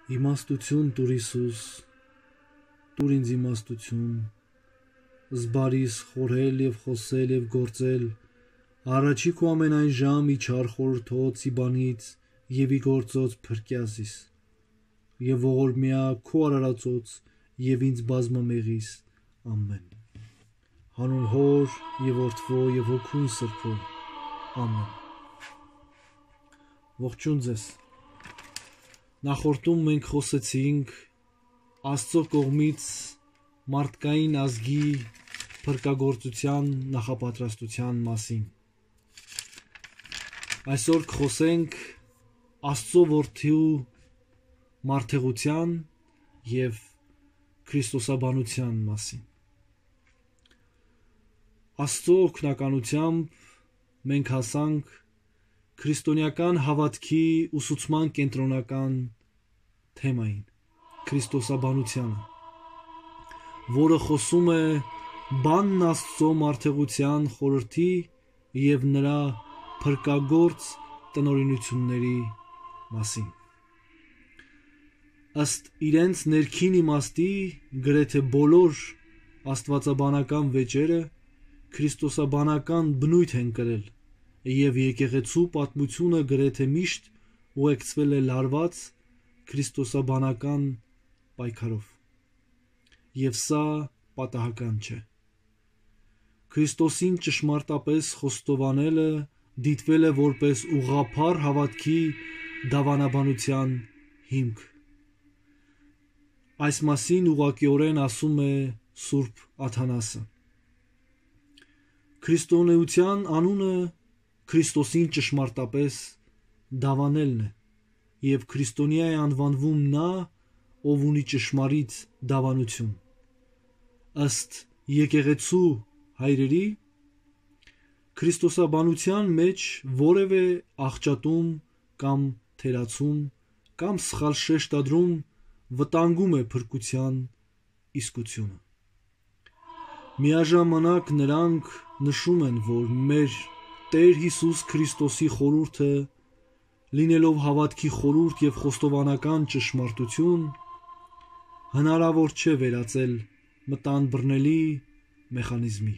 Իմաստություն տուր Հիսուս, տուր ինձ իմաստություն, զբարիս խորհել և խոսել և գործել, առաջի քո ամենայն ժամ ի չար խորհրդոց ի բանից և ի գործոց փրկյազիս, և ողորմյա քո արարածոց և ինձ բազմամեղիս, ամեն։ Հանուն Հոր և Որդվո և Հոգուն Սրբո, ամեն։ Ողջույն ձեզ։ Նախորդում մենք խոսեցինք Աստծո կողմից մարդկային ազգի փրկagorցության նախապատրաստության մասին։ Այսօր կխոսենք Աստծո Որդու մարդեղության և քրիստոսաբանության մասին։ Աստծո օգնականությամբ մենք հասանք քրիստոնեական հավատքի ուսուցման կենտրոնական թեմային, քրիստոսաբանությանը, որը խոսում է բանն Աստծո մարդեղության խորհրդի և նրա փրկagorց տնօրինությունների մասին։ Ըստ իրենց ներքին իմաստի, գրեթե բոլոր աստվածաբանական վեճերը քրիստոսաբանական բնույթ են կրել, և եկեղեցու պատմությունը գրեթե միշտ ուղեկցվել է լարված քրիստոսաբանական պայքարով։ Եվ սա պատահական չէ։ Քրիստոսին ճշմարտապես խոստովանելը դիտվել է որպես ուղղափառ հավատքի դավանաբանության հիմք։ Այս մասին ուղղակիորեն ասում է Սուրբ Աթանասը։ Քրիստոնեության անունը Քրիստոսին ճշմարտապես դավանելն է, և քրիստոնյա է անվանվում նա, ով ունի ճշմարիտ դավանություն։ Ըստ եկեղեցու հայրերի, քրիստոսաբանության մեջ որևէ աղճատում կամ թերացում կամ սխալ շեշտադրում վտանգում է փրկության իսկությունը։ Միաժամանակ նրանք նշում են, որ մեր Տեր Հիսուս Քրիստոսի խորհուրդը, լինելով հավատքի խորհուրդ և խոստովանական ճշմարտություն, հնարավոր չէ վերածել մտան-բռնելի մեխանիզմի։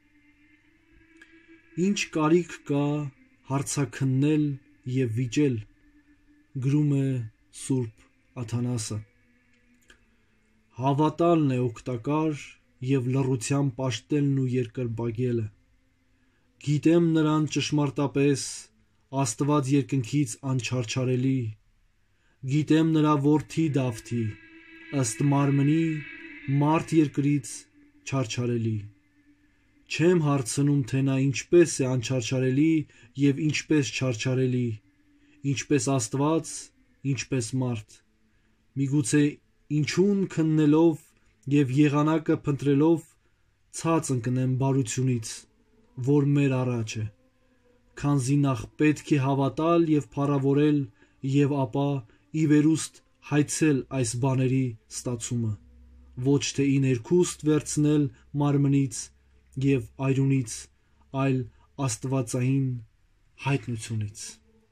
Ինչ կարիք կա հարցաքննել և վիճել, գրում է Սուրբ Աթանասը։ Հավատալն է օգտակար և լռությամբ պաշտելն ու երկրպագելը։ Գիտեմ նրան ճշմարտապես Աստված երկնքից անչարչարելի, գիտեմ նրա որդի Դավթի, ըստ մարմնի մարդ երկրից չարչարելի։ Չեմ հարցնում, թե նա ինչպես է անչարչարելի և ինչպես չարչարելի, ինչպես Աստված, ինչպես մարդ։ Միգուցե ինչուն քննելով և եղանակը փնտրելով ցած ընկնեմ բարությունից, որ մեր առաջ է, քանզի նախ պետք է հավատալ և փառավորել և ապա ի վերուստ հայցել այս բաների ստացումը, ոչ թե ի ներքուստ վերցնել մարմնից և արյունից, այլ աստվածային հայտնությունից։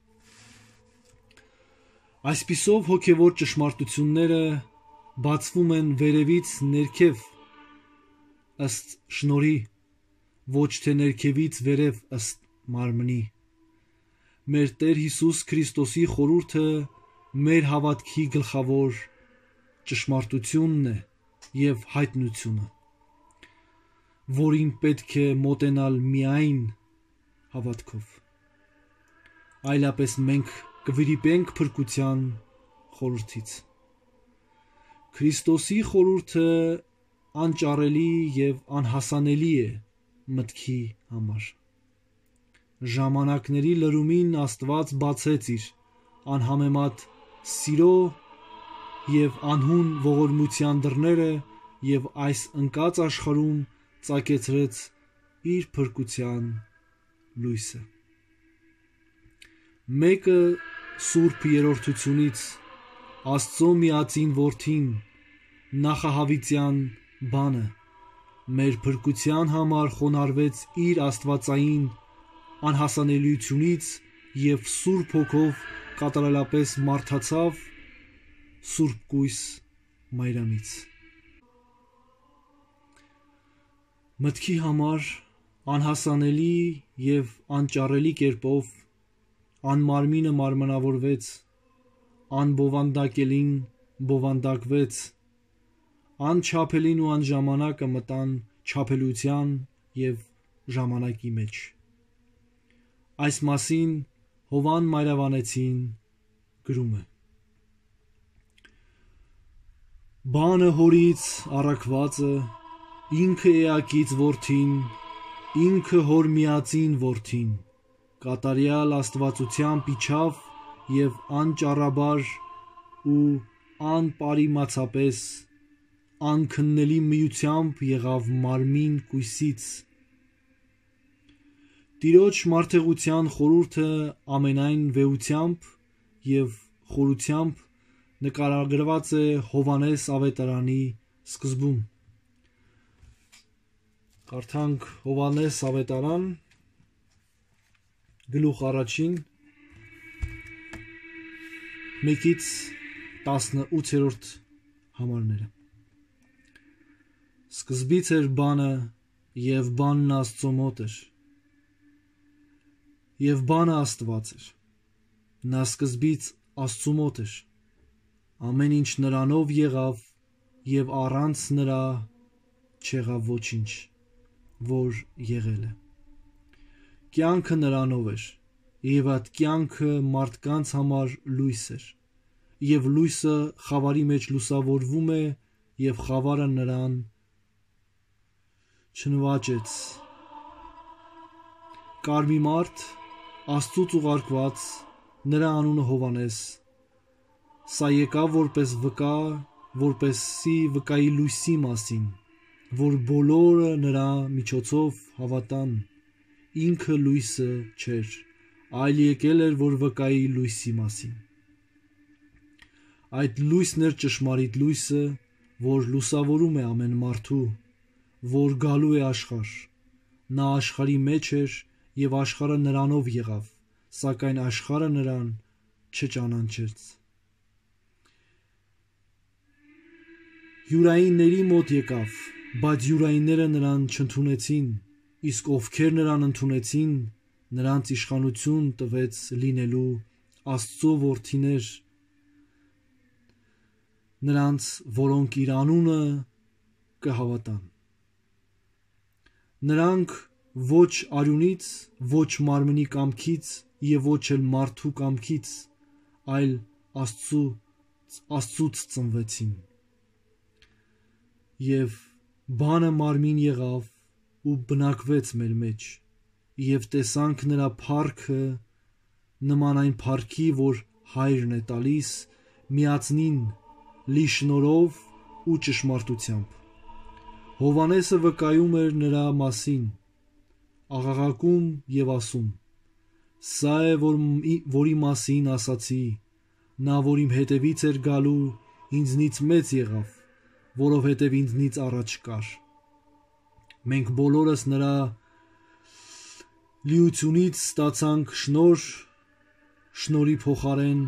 Այսպիսով հոգևոր ճշմարտությունները բացվում են վերևից ներքև ըստ շնորհի, ոչ թե ներքևից վերև ըստ մարմնի։ Մեր Տեր Հիսուս Քրիստոսի խորհուրդը մեր հավատքի գլխավոր ճշմարտությունն է և հայտնությունը, որին պետք է մոտենալ միայն հավատքով, այլապես մենք կվիրիպենք փրկության խորհրդից։ Քրիստոսի խորհուրդը անճարելի և անհասանելի է մտքի համար։ Ժամանակների լրումին Աստված բացեց իր անհամեմատ սիրո և անհուն ողորմության դռները և այս ընկած աշխարհում ծագեցրեց իր փրկության լույսը։ Մեկը Սուրբ Երրորդությունից Աստծո միածին Որդին նախահավիտյան բանը մեր փրկության համար խոնարհվեց իր աստվածային անհասանելիությունից և Սուրբ Հոգով կատարելապես մարդացավ Սուրբ Կույս Մայրամից։ Մտքի համար անհասանելի և անճարելի կերպով անմարմինը մարմնավորվեց, անբովանդակելին բովանդակվեց, անչափելին ու անժամանակը մտան չափելության և ժամանակի մեջ։ Այս մասին Հովան Մայրավանեցին գրում է. Բանը հորից առաքվածը, ինքը էակից որդին, ինքը հոր միածին որդին, կատարյալ աստվածությամբ իջավ և անճառաբար ու անպարիմացապես անքննելի միությամբ եղավ մարմին Կույսից։ Տիրոջ մարդեղության խորհուրդը ամենայն վեհությամբ և խորությամբ նկարագրված է Հովհաննես ավետարանի սկզբում։ Կարդանք Հովհաննես ավետարան, գլուխ 1, 1-ից 18-րդ համարները։ Սկզբից էր բանը, և բանն Աստծո մոտ էր, և բանը Աստված էր։ Նա սկզբից Աստծու մոտ էր։ Ամեն ինչ նրանով եղավ, և առանց նրա չեղավ ոչինչ, որ եղել է։ Կյանքը նրանով էր, և այդ կյանքը մարդկանց համար լույս էր, և լույսը խավարի մեջ լուսավորվում է, և խավարը նրան չնվաճեց։ Կար մի մարդ, Աստծուց ուղարկված, նրա անունը Հովհաննես։ Սա եկավ որպես վկա, որպեսզի վկայի լույսի մասին, որ բոլորը նրա միջոցով հավատան։ Ինքը լույսը չէր, այլ եկել էր, որ վկայի լույսի մասին։ Այդ լույսն էր ճշմարիտ լույսը, որ լուսավորում է ամեն մարդու, որ գալու է աշխարհ։ Նա աշխարհի մեջ էր, և աշխարհը նրանով եղավ, սակայն աշխարհը նրան չճանաչեց։ Յուրայինների մոտ եկավ, բայց յուրայինները նրան չընդունեցին, իսկ ովքեր նրան ընդունեցին, նրանց իշխանություն տվեց լինելու Աստծո որդիներ, նրանց, որոնք իր անունը կհավատան։ Նրանք ոչ արյունից, ոչ մարմնի կամքից և ոչ էլ մարդու կամքից, այլ Աստծուց ծնվեցին։ Եվ բանը մարմին եղավ ու բնակվեց մեր մեջ, և տեսանք նրա փառքը նման այն փառքի, որ Հայրն է տալիս միածնին, լի շնորհով ու ճշմարտությամբ։ Հովհաննեսը վկայում էր նրա մասին, աղաղակում և ասում. «Սա է, որի մասին ասացի, նա, որ իմ հետևից էր գալու, ինձնից մեծ եղավ, որովհետև ինձնից առաջ կար»։ Մենք բոլորս նրա լիությունից ստացանք շնորհ շնորհի փոխարեն,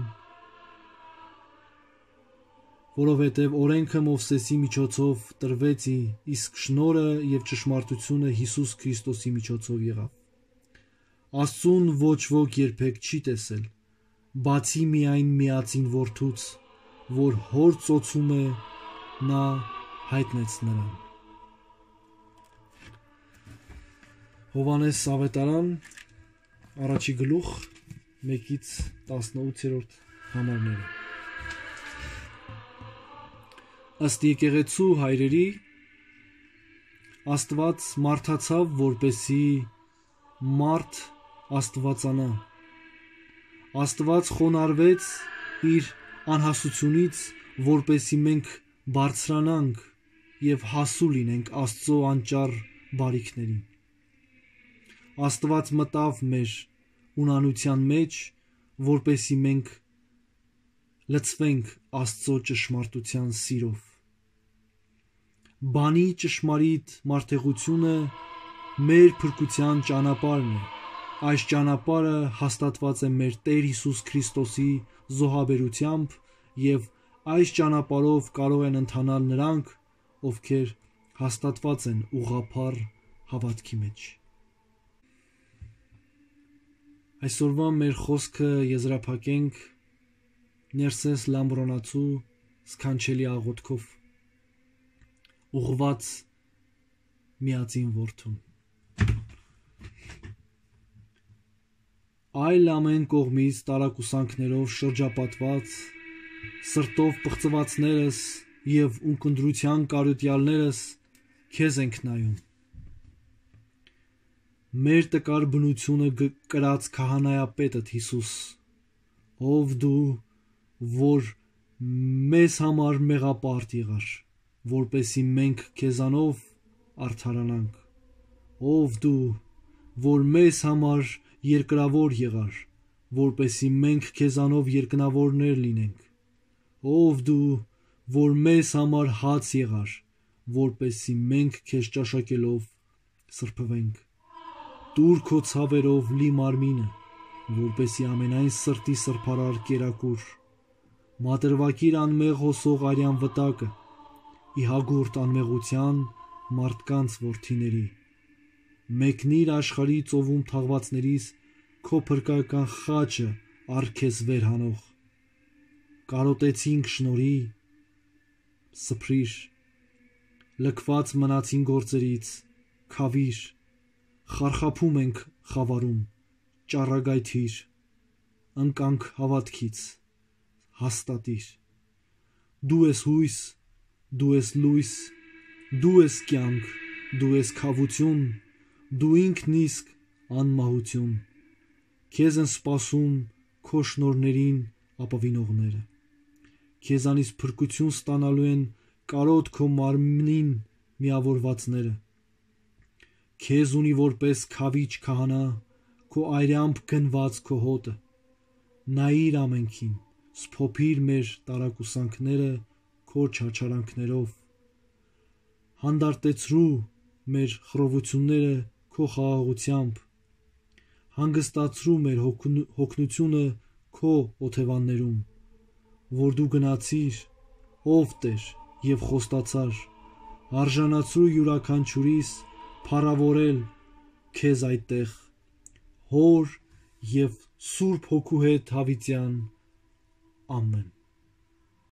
որովհետև օրենքը Մովսեսի միջոցով տրվեց, իսկ շնորհը և ճշմարտությունը Հիսուս Քրիստոսի միջոցով եղավ։ Աստծուն ոչ ոք երբեք չի տեսել, բացի միայն միածին Որդուց, որ Հոր ծոցում է, նա հայտնեց նրան։ Հովհաննես ավետարան, 1 գլուխ 1-ից 18-րդ համարները։ Ըստ եկեղեցու հայրերի, Աստված մարդացավ, որպեսզի մարդ աստվածանա։ Աստված խոնարհվեց իր անհասությունից, որպեսզի մենք բարձրանանք և հասու լինենք Աստծո անճառ բարիքներին։ Աստված մտավ մեր ունանության մեջ, որպեսզի մենք լցվենք Աստծո ճշմարտության սիրով։ Բանի ճշմարիտ մարդեղությունը մեր փրկության ճանապարհն է։ Այս ճանապարհը հաստատված է մեր Տեր Հիսուս Քրիստոսի զոհաբերությամբ և Այս ճանապարհով կարող են ընթանալ նրանք, ովքեր հաստատված են ուղղափառ հավատքի մեջ։ Այսօրվա մեր խոսքը եզրափակենք Ներսես Լամբրոնացու սքանչելի աղոթքով, ուղղված միածին որդուն։ Այլ ամեն կողմից տարակուսանքներով շրջապատված, սրտով պղծվածներս և ունկնդրության կարոտյալներս քեզ ենք նայում։ Մեր տկար բնությունը կրած քահանայապետդ Հիսուս, ով դու, որ մեզ համար մեղապարտ եղար, որպեսզի մենք քեզանով արդարանանք, ով դու, որ մեզ համար երկրավոր եղար, որպեսզի մենք քեզանով երկնավորներ լինենք, ով դու, որ մեզ համար հաց եղար, որպեսզի մենք քեզ ճաշակելով սրբվենք, տուր քո ցավերով լի մարմինը, որպեսզի ամենայն սրտի սրբարար կերակուր, մատրվակիր անմեղ հոսող արյան վտակը, ի հագուրդ անմեղության մարդկանց որդիների, մեկնիր աշխարհի ծովում թաղվածներիս քո փրկական խաչը առ քեզ վեր հանող, կարոտեցինք շնորհի, սփրիր, լքված մնացին գործերից, քավիր, խարխափում ենք խավարում, ճառագայթիր, ընկանք հավատքից, հաստատիր, դու ես հույս, դու ես լույս, դու ես կյանք, դու ես քավություն, դու ինքն իսկ անմահություն, քեզ են սպասում քո շնորհներին ապավինողները, քեզանից փրկություն ստանալու են կարոտ քո մարմնին միավորվածները, քեզ ունի որպես քավիչ քահանա, քո այրամբ գնված քո հոտը, նայիր ամենքին, սփոփիր մեր տարակուսանքները քո չարչարանքներով, հանդարտեցրու մեր խռովությունները քո խաղաղությամբ, հանգստացրու մեր հոգնությունը քո օթևաններում, որ դու գնացիր, ով Տեր, և խոստացար, արժանացրու յուրաքանչյուրիս փառավորել քեզ այդտեղ, Հոր և Սուրբ Հոգու հետ հավիտյան, ամեն։